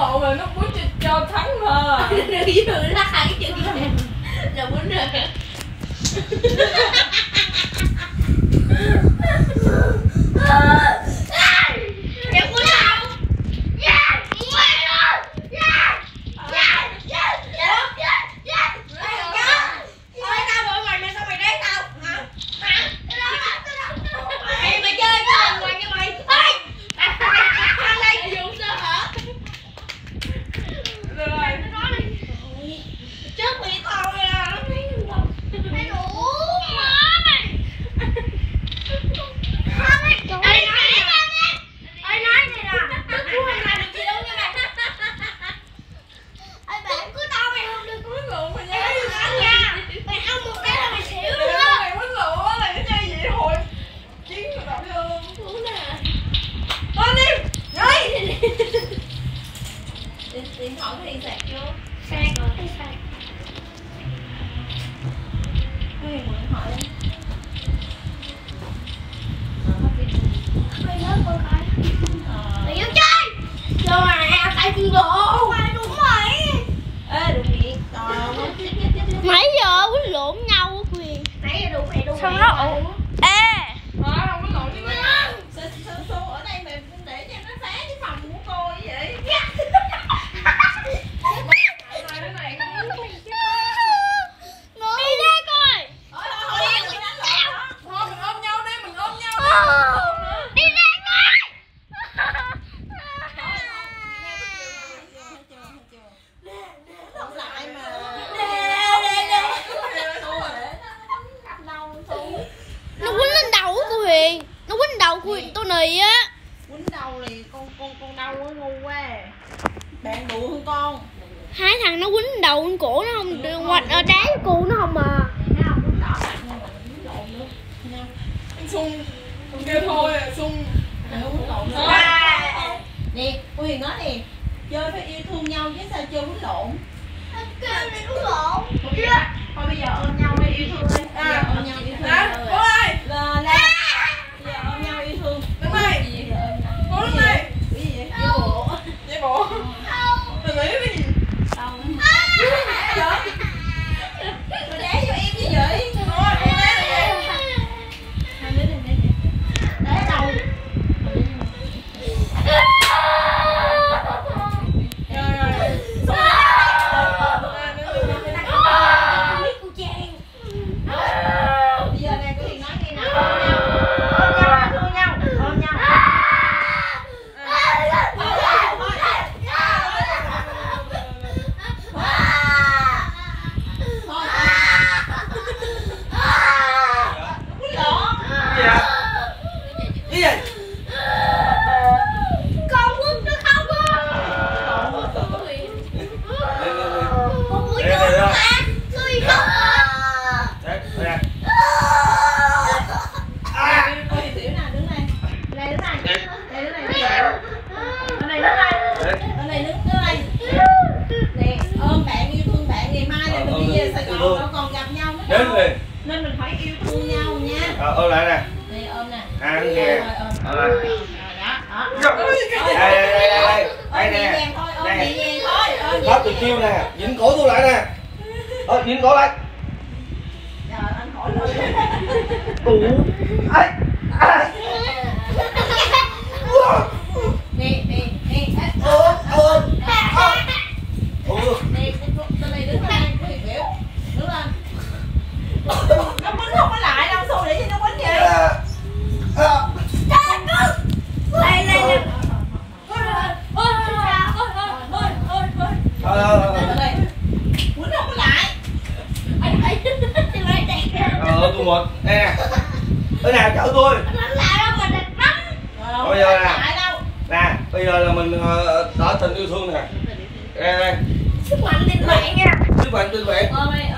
bộ mà nó quýnh cho thắng mà. Đừng lắc hai cái chân này. Là quýnh rồi. Em quýnh đâu? Điện thoại có điện sạc vô. Sạc rồi, sạc. Cái điện thoại đi. Hơi lớn coi coi. Tự vô chơi. Chơi mà, tại con lộ. Đúng rồi. Ê, đụng điện. Nãy giờ quýnh lộn nhau á Quyền. Nãy giờ đụng này đụng. Sao nó ủ? Ê. Không có lộn đi mà. Su ở đây mày để cho nó phá cái phòng của cô vậy. Tôi nì á. Quýnh đầu thì con đau nó ngu quá. Bạn đùa hơn con. Hai thằng nó quýnh đầu con cổ nó không được hoặc đá với cô nó không à. Xung kêu thôi Xung nè cô Hiền nói nè, chơi phải yêu thương nhau chứ sao chơi quýnh lộn. Kêu này quýnh lộn. Thôi bây giờ ôm nhau đi yêu thương đi. Bây giờ ôm nhau yêu thương. Cô ơi. Bây giờ ôm nhau yêu thương. Đứng đây. Cô đứng đây. Cái gì vậy? Đi bộ. Đi bộ. Tôi nghĩ cái gì? Không. Rồi đá vô em như vậy. Thôi, con đá là gì? Hai đứa này đá đầu. Nên mình phải yêu thương nhau nha. Ôm lại nè. Đi ôm nè. Ăn kìa. Ôm lại. Đó. Đây nè. Đây. Thôi. Pháp từ chiêu nè. Dính cổ tôi lại nè. Dính cổ lại. Trời anh khỏi lên. Nè. Tôi này đứng lên, có hiểu biểu. Đứng lên. Nó quýnh không có lại đâu, xui để cho nó quýnh vậy. Lên. Quýnh không có lại. Tôi một. Đây nè. Tới nào chở tôi. Bây giờ nè. Nè, bây giờ là mình tỏ tình yêu thương nè. Đây. Sức mạnh tình bạn nha. Sức mạnh tình bạn. Ôm đi.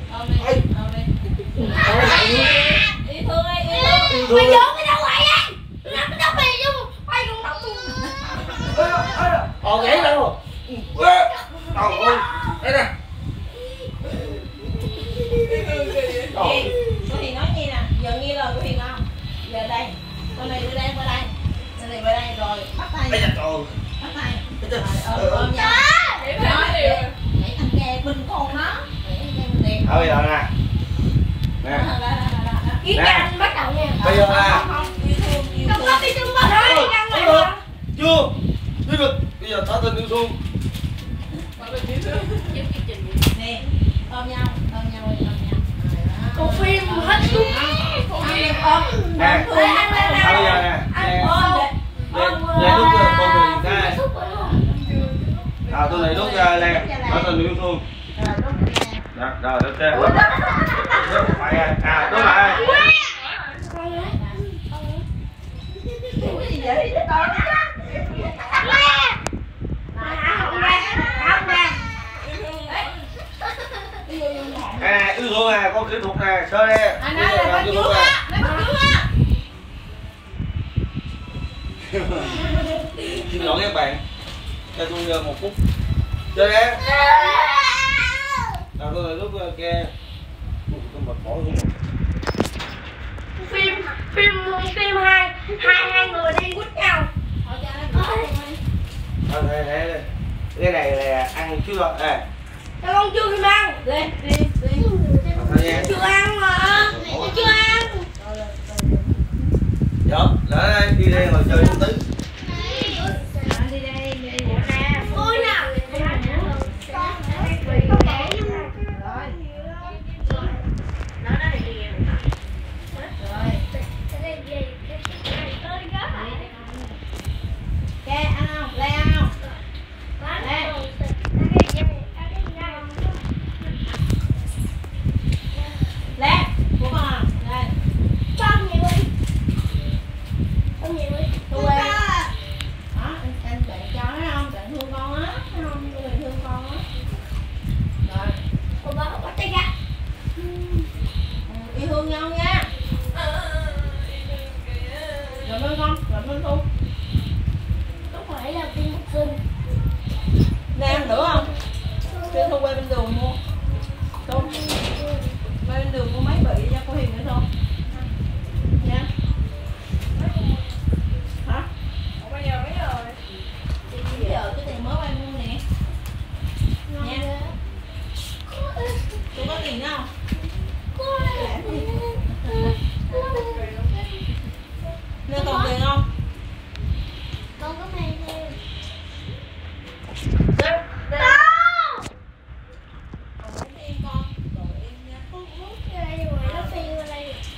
Yêu thương đi. Mày vô cái đâu vậy anh? Nó đâu mày vô. Quay con đóng. Nhảy đâu. Trời ơi. Đây nè. Cô Hiền nói nghe nè, giờ nghe lời của Hiền không? Giờ đây, con này đưa đây qua đây. Con này qua đây rồi, bắt tay. Bây giờ bắt tay. ôm nhau. Nói anh nghe bên con nó. Bây giờ nè. Nè. Ý anh bắt đầu nha. Bây giờ là Không có đi chung con thôi. Chưa. Chưa được. Bây giờ tỏ tình yêu thương. Nè, ôm nhau đi, ôm nhau. Còn phim hết luôn. Nè. Bây giờ nè. Lên lúc con người ta. Tôi này lúc lên tỏ tình yêu thương. Rồi, ok. Phải đúng rồi. Gì vậy? Con nè, yêu thương nè, con kỹ thuật nè, sơ đi. anh nói là bắt trước á, lấy bắt trước á. Xin lỗi các bạn, cho tôi 1 phút. Chơi đi. Nào tôi là lúc kia. Tôi mệt mỏi luôn. Phim hai người đi quýt nhau. Cái này là ăn chứ rồi. Sao con chưa phim ăn? Đi. Chưa ăn mà. Chưa ăn. Dạ, lại đây, đi đây ngồi chơi tí. Đi đây. Ôi nào. Ăn không? Lê ăn không? Lê, của con à? Đây. Con gì đi. Tôi quen. Đó, anh bạn cho nó không? Bạn thương con á, thấy không? Tôi thương con á. Rồi. Cô bác bắt tay ra. Yêu thương nhau nha. Rồi bên con, rồi bên Thu. Không phải là phim một sinh. Nè ăn nữa không? Kêu Thu quay bên đường mua. Thu. Quay bên đường mua mấy bị cho cô Hiền nữa Thu. Nha. Hả? Bây giờ mấy giờ rồi? Bây giờ cái tiền mới quay mua nè. Nha. Cô có tiền không? Nên còn tiền không? Con có mày nè. Em con, rồi em nha. Con muốn cái này rồi nó phi qua đây.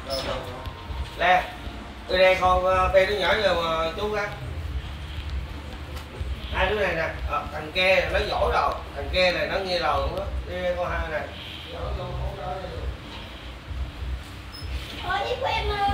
Lê, từ đây con bê đứa nhỏ giờ mà chú á. Hai đứa này nè, thằng kia nó giỏi rồi, thằng kia này nó nghe lời luôn đó. Đi con hai này. Thôi đi của em mà.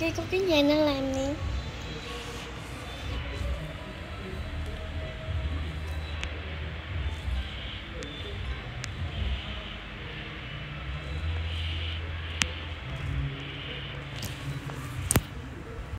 kia có cái nhà nên làm nè.